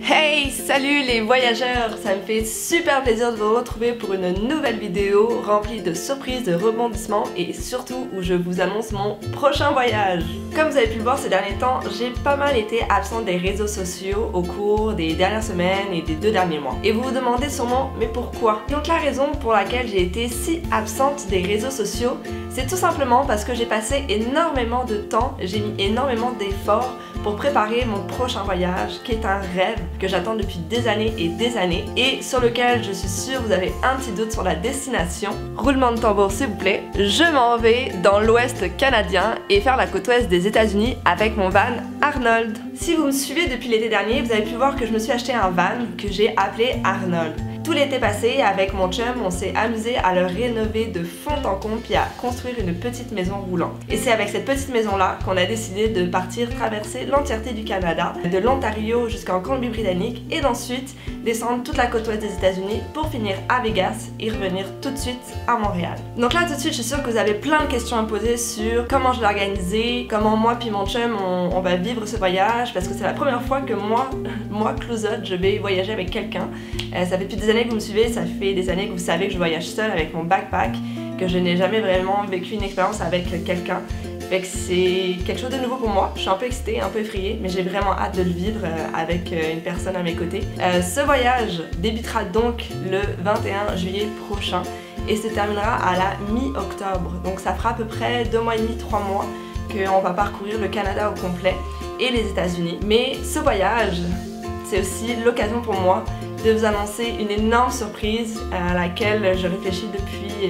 Hey, salut les voyageurs! Ça me fait super plaisir de vous retrouver pour une nouvelle vidéo remplie de surprises, de rebondissements et surtout où je vous annonce mon prochain voyage. Comme vous avez pu le voir ces derniers temps, j'ai pas mal été absente des réseaux sociaux au cours des dernières semaines et des 2 derniers mois. Et vous vous demandez sûrement, mais pourquoi? Donc la raison pour laquelle j'ai été si absente des réseaux sociaux, c'est tout simplement parce que j'ai passé énormément de temps, j'ai mis énormément d'efforts pour préparer mon prochain voyage, qui est un rêve que j'attends depuis des années et sur lequel je suis sûre vous avez un petit doute sur la destination. Roulement de tambour s'il vous plaît. Je m'en vais dans l'ouest canadien et faire la côte ouest des États-Unis avec mon van Arnold. Si vous me suivez depuis l'été dernier, vous avez pu voir que je me suis acheté un van que j'ai appelé Arnold. Tout l'été passé, avec mon chum, on s'est amusé à le rénover de fond en comble puis à construire une petite maison roulante. Et c'est avec cette petite maison-là qu'on a décidé de partir traverser l'entièreté du Canada, de l'Ontario jusqu'en Colombie-Britannique et d'ensuite descendre toute la côte ouest des États-Unis pour finir à Vegas et revenir tout de suite à Montréal. Donc là, tout de suite, je suis sûre que vous avez plein de questions à me poser sur comment je l'ai organisé, comment moi puis mon chum, on va vivre ce voyage, parce que c'est la première fois que moi, Clouzot, je vais voyager avec quelqu'un. Ça fait depuis des années que vous me suivez, ça fait des années que vous savez que je voyage seule avec mon backpack, que je n'ai jamais vraiment vécu une expérience avec quelqu'un. Fait que c'est quelque chose de nouveau pour moi. Je suis un peu excitée, un peu effrayée, mais j'ai vraiment hâte de le vivre avec une personne à mes côtés. Ce voyage débutera donc le 21 juillet prochain et se terminera à la mi-octobre. Donc ça fera à peu près 2 mois et demi, 3 mois qu'on va parcourir le Canada au complet et les États-Unis. Mais ce voyage, c'est aussi l'occasion pour moi de vous annoncer une énorme surprise à laquelle je réfléchis depuis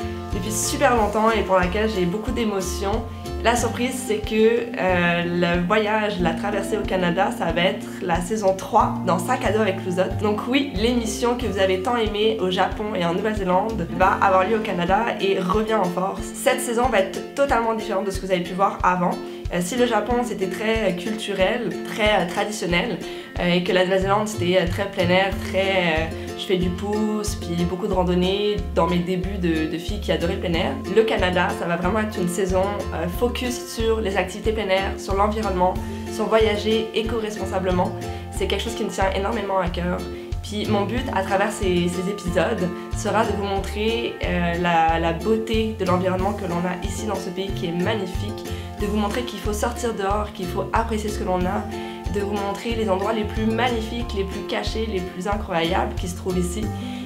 super longtemps et pour laquelle j'ai beaucoup d'émotions. La surprise, c'est que le voyage, la traversée au Canada, ça va être la saison 3 dans Sac à dos avec Clouzot. Donc oui, l'émission que vous avez tant aimée au Japon et en Nouvelle-Zélande va avoir lieu au Canada et revient en force. Cette saison va être totalement différente de ce que vous avez pu voir avant. Si le Japon c'était très culturel, très traditionnel, et que la Nouvelle-Zélande c'était très plein air, très je fais du pouce, puis beaucoup de randonnées dans mes débuts de fille qui adorait le plein air. Le Canada, ça va vraiment être une saison focus sur les activités plein air, sur l'environnement, sur voyager éco-responsablement. C'est quelque chose qui me tient énormément à cœur. Puis mon but à travers ces épisodes sera de vous montrer la beauté de l'environnement que l'on a ici dans ce pays qui est magnifique, de vous montrer qu'il faut sortir dehors, qu'il faut apprécier ce que l'on a, de vous montrer les endroits les plus magnifiques, les plus cachés, les plus incroyables qui se trouvent ici,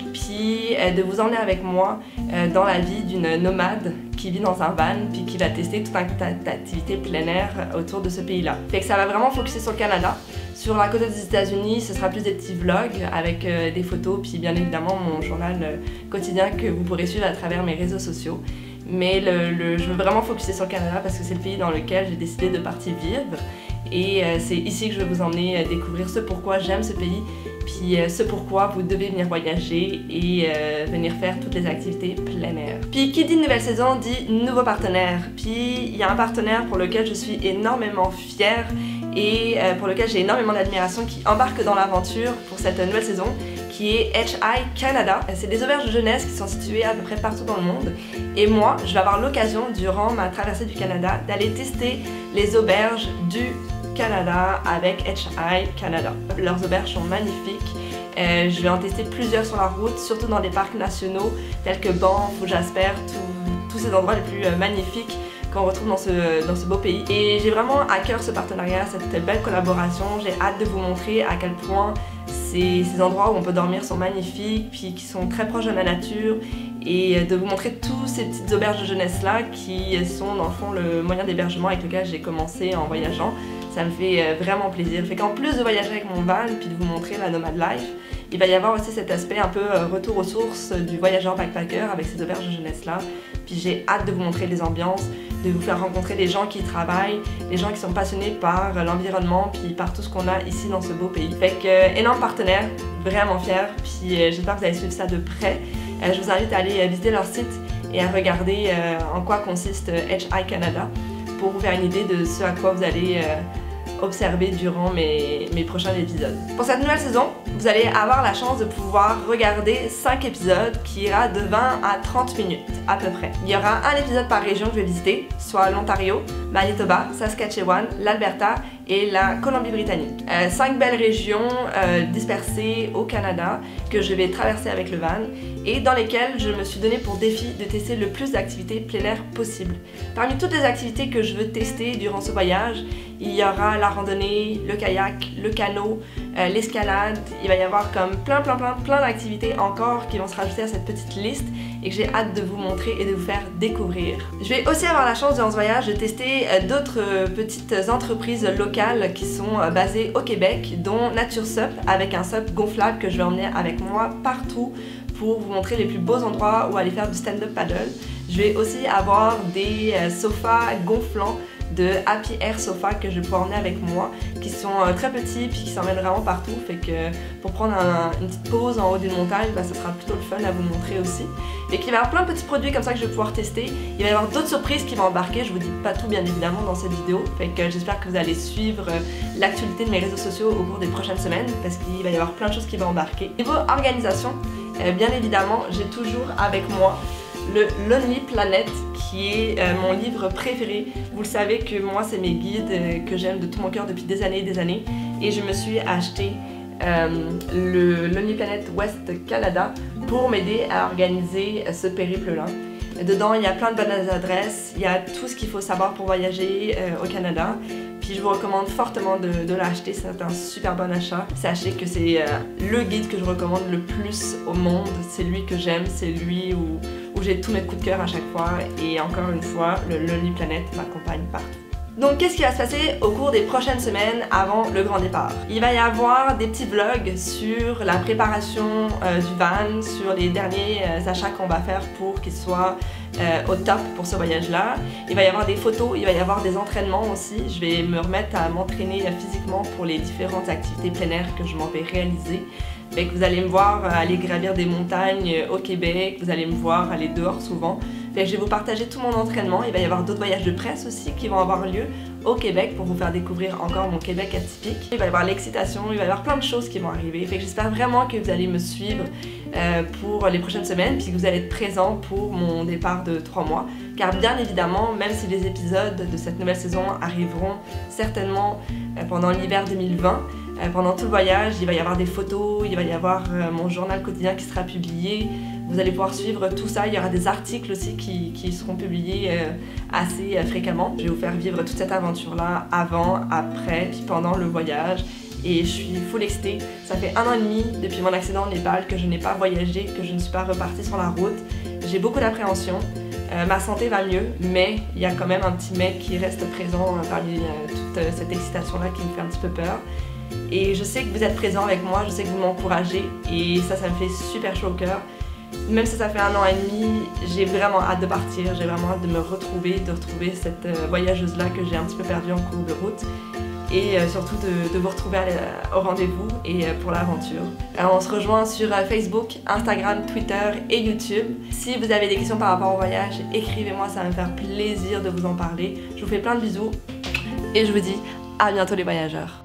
puis de vous emmener avec moi dans la vie d'une nomade qui vit dans un van puis qui va tester toute un tas d'activités plein air autour de ce pays-là. Fait que ça va vraiment focuser sur le Canada. Sur la côte des États-Unis, ce sera plus des petits vlogs avec des photos puis bien évidemment mon journal quotidien que vous pourrez suivre à travers mes réseaux sociaux. Mais je veux vraiment focuser sur le Canada parce que c'est le pays dans lequel j'ai décidé de partir vivre et c'est ici que je vais vous emmener découvrir ce pourquoi j'aime ce pays puis ce pourquoi vous devez venir voyager et venir faire toutes les activités plein air. Puis qui dit nouvelle saison dit nouveau partenaire. Puis il y a un partenaire pour lequel je suis énormément fière et pour lequel j'ai énormément d'admiration qui embarque dans l'aventure pour cette nouvelle saison, qui est HI Canada. C'est des auberges de jeunesse qui sont situées à peu près partout dans le monde. Et moi, je vais avoir l'occasion, durant ma traversée du Canada, d'aller tester les auberges du Canada avec HI Canada. Leurs auberges sont magnifiques. Je vais en tester plusieurs sur la route, surtout dans des parcs nationaux tels que Banff ou Jasper, tous ces endroits les plus magnifiques qu'on retrouve dans ce beau pays. Et j'ai vraiment à cœur ce partenariat, cette belle collaboration. J'ai hâte de vous montrer à quel point ces endroits où on peut dormir sont magnifiques, puis qui sont très proches de la nature, et de vous montrer tous ces petites auberges de jeunesse là qui sont dans le fond le moyen d'hébergement avec lequel j'ai commencé en voyageant. Ça me fait vraiment plaisir. Fait qu'en plus de voyager avec mon van puis de vous montrer la nomade life, il va y avoir aussi cet aspect un peu retour aux sources du voyageur backpacker avec ces auberges de jeunesse là. Puis j'ai hâte de vous montrer les ambiances, de vous faire rencontrer des gens qui y travaillent, des gens qui sont passionnés par l'environnement puis par tout ce qu'on a ici dans ce beau pays. Fait que énorme partenaire, vraiment fière, puis j'espère que vous allez suivre ça de près. Je vous invite à aller visiter leur site et à regarder en quoi consiste HI Canada pour vous faire une idée de ce à quoi vous allez observer durant mes prochains épisodes. Pour cette nouvelle saison, vous allez avoir la chance de pouvoir regarder 5 épisodes qui ira de 20 à 30 minutes à peu près. Il y aura un épisode par région que je vais visiter, soit l'Ontario, Manitoba, Saskatchewan, l'Alberta et la Colombie-Britannique. 5 belles régions dispersées au Canada que je vais traverser avec le van et dans lesquelles je me suis donné pour défi de tester le plus d'activités plein air possible. Parmi toutes les activités que je veux tester durant ce voyage, il y aura la randonnée, le kayak, le canot, l'escalade. Il va y avoir comme plein d'activités encore qui vont se rajouter à cette petite liste et que j'ai hâte de vous montrer et de vous faire découvrir. Je vais aussi avoir la chance durant ce voyage de tester d'autres petites entreprises locales qui sont basées au Québec, dont Nature Sup, avec un sup gonflable que je vais emmener avec moi partout pour vous montrer les plus beaux endroits où aller faire du stand-up paddle. Je vais aussi avoir des sofas gonflants de Happy Air Sofa que je vais pouvoir emmener avec moi, qui sont très petits puis qui s'emmènent vraiment partout, fait que pour prendre une petite pause en haut d'une montagne, bah, ce sera plutôt le fun à vous montrer aussi. Et qu'il va y avoir plein de petits produits comme ça que je vais pouvoir tester. Il va y avoir d'autres surprises qui vont embarquer, je vous dis pas tout bien évidemment dans cette vidéo, fait que j'espère que vous allez suivre l'actualité de mes réseaux sociaux au cours des prochaines semaines parce qu'il va y avoir plein de choses qui vont embarquer. Niveau organisation, bien évidemment, j'ai toujours avec moi le Lonely Planet qui est mon livre préféré. Vous le savez que moi c'est mes guides que j'aime de tout mon cœur depuis des années et je me suis acheté le Lonely Planet West Canada pour m'aider à organiser ce périple-là. Dedans il y a plein de bonnes adresses, il y a tout ce qu'il faut savoir pour voyager au Canada. Puis je vous recommande fortement de l'acheter, c'est un super bon achat. Sachez que c'est le guide que je recommande le plus au monde, c'est lui que j'aime, c'est lui où j'ai tous mes coups de cœur à chaque fois et encore une fois, le Lonely Planet m'accompagne partout. Donc qu'est-ce qui va se passer au cours des prochaines semaines avant le grand départ? Il va y avoir des petits vlogs sur la préparation du van, sur les derniers achats qu'on va faire pour qu'il soit au top pour ce voyage-là. Il va y avoir des photos, il va y avoir des entraînements aussi. Je vais me remettre à m'entraîner physiquement pour les différentes activités plein air que je m'en vais réaliser. Fait que vous allez me voir aller gravir des montagnes au Québec, vous allez me voir aller dehors souvent. Fait que je vais vous partager tout mon entraînement. Il va y avoir d'autres voyages de presse aussi qui vont avoir lieu au Québec pour vous faire découvrir encore mon Québec atypique. Il va y avoir l'excitation, il va y avoir plein de choses qui vont arriver. Fait que j'espère vraiment que vous allez me suivre pour les prochaines semaines puis que vous allez être présents pour mon départ de 3 mois. Car bien évidemment, même si les épisodes de cette nouvelle saison arriveront certainement pendant l'hiver 2020, pendant tout le voyage, il va y avoir des photos, il va y avoir mon journal quotidien qui sera publié. Vous allez pouvoir suivre tout ça, il y aura des articles aussi qui seront publiés assez fréquemment. Je vais vous faire vivre toute cette aventure-là avant, après, puis pendant le voyage. Et je suis full excitée. Ça fait 1 an et demi depuis mon accident au Népal que je n'ai pas voyagé, que je ne suis pas repartie sur la route. J'ai beaucoup d'appréhension. Ma santé va mieux, mais il y a quand même un petit mais qui reste présent parmi toute cette excitation-là qui me fait un petit peu peur. Et je sais que vous êtes présents avec moi, je sais que vous m'encouragez et ça me fait super chaud au cœur. Même si ça fait 1 an et demi, j'ai vraiment hâte de partir, j'ai vraiment hâte de me retrouver, de retrouver cette voyageuse-là que j'ai un petit peu perdue en cours de route. Et surtout de vous retrouver au rendez-vous et pour l'aventure. On se rejoint sur Facebook, Instagram, Twitter et YouTube. Si vous avez des questions par rapport au voyage, écrivez-moi, ça va me faire plaisir de vous en parler. Je vous fais plein de bisous et je vous dis à bientôt les voyageurs.